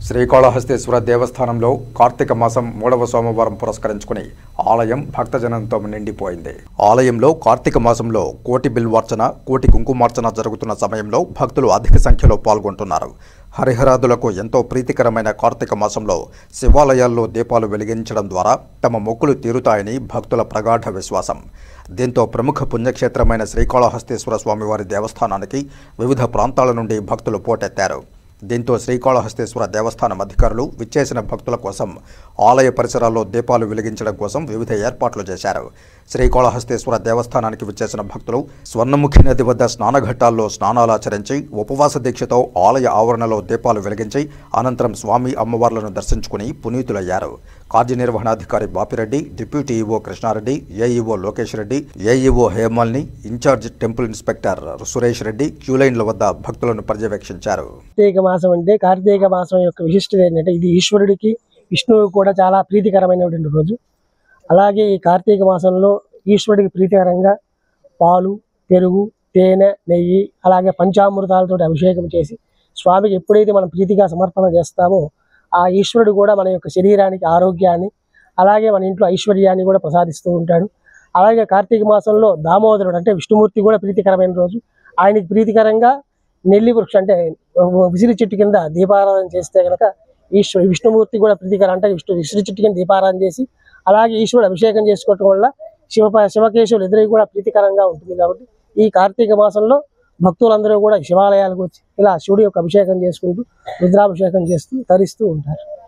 శ్రీకాళహస్తీశ్వర దేవస్థానంలో కార్తీక మాసం 3వ సోమవారం పురస్కరించుకుని ఆలయం భక్తజనంతో నిండిపోయింది. ఆలయంలో కార్తీక మాసంలో కోటి బిల్వార్చన, కోటి కుంకుమార్చన జరుగుతున్న సమయంలో భక్తులు అధిక సంఖ్యలో పాల్గొంటున్నారు. హరిహరాదులకు ఎంతో ప్రీతికరమైన కార్తీక మాసంలో శివాలయాల్లో దీపాలు వెలిగించడం ద్వారా తమ మొక్కులు తీరుతాయని భక్తుల ప్రగాఢ విశ్వాసం. దీంతో ప్రముఖ పుణ్యక్షేత్రమైన శ్రీకాళహస్తీశ్వర స్వామివారి దేవస్థానానికి వివిధ ప్రాంతాల నుండి భక్తులు పోటెత్తారు. దీంతో శ్రీకాళహస్తీశ్వర దేవస్థానం అధికారులు విచ్చేసిన భక్తుల కోసం ఆలయ పరిసరాల్లో దీపాలు వెలిగించడం కోసం వివిధ ఏర్పాట్లు చేశారు. శ్రీకాళహస్తీశ్వర దేవస్థానానికి విచ్చేసిన భక్తులు స్వర్ణముఖి నది వద్ద స్నానఘట్టాల్లో స్నానాలాచరించి ఉపవాస దీక్షతో ఆలయ ఆవరణలో దీపాలు వెలిగించి అనంతరం స్వామి అమ్మవార్లను దర్శించుకుని పునీతులయ్యారు. కార్యనిర్వహణాధికారి Bapireddy, deputy EO Krishnareddy, AEO Lokesh Reddy, AEO హేమాల్ని, incharge temple inspector Suresh Reddy క్యూలైన్ల వద్ద భక్తులను పర్యవేక్షించారు. కార్తీక మాసం అంటే కార్తీక మాసం యొక్క విశిష్టత ఏంటంటే ఇది ఈశ్వరుడికి విష్ణువుకి కూడా చాలా ప్రీతికరమైనటువంటి రోజు. అలాగే ఈ కార్తీక మాసంలో ఈశ్వరుడికి ప్రీతికరంగా పాలు, పెరుగు, తేనె, నెయ్యి అలాగే పంచామృతాలతో అభిషేకం చేసి స్వామికి ఎప్పుడైతే మనం ప్రీతిగా సమర్పణ చేస్తామో ఆ ఈశ్వరుడు కూడా మన యొక్క శరీరానికి ఆరోగ్యాన్ని అలాగే మన ఇంట్లో ఐశ్వర్యాన్ని కూడా ప్రసాదిస్తూ ఉంటాడు. అలాగే కార్తీక మాసంలో దామోదరుడు అంటే విష్ణుమూర్తి కూడా ప్రీతికరమైన రోజు. ఆయనకి ప్రీతికరంగా నెల్లి వృక్షం అంటే విసిరి చెట్టు కింద దీపారాధన చేస్తే కనుక విష్ణుమూర్తి కూడా ప్రీతికరం అంటే విసిరి చెట్టు కింద దీపారాధన చేసి అలాగే ఈశ్వరుడు అభిషేకం చేసుకోవటం వల్ల శివకేశవులు ఇద్దరికి కూడా ప్రీతికరంగా ఉంటుంది. కాబట్టి ఈ కార్తీక మాసంలో భక్తులందరూ కూడా శివాలయాలకు వచ్చి ఇలా శివుడి యొక్క అభిషేకం చేసుకుంటూ రుద్రాభిషేకం చేస్తూ తరిస్తూ ఉంటారు.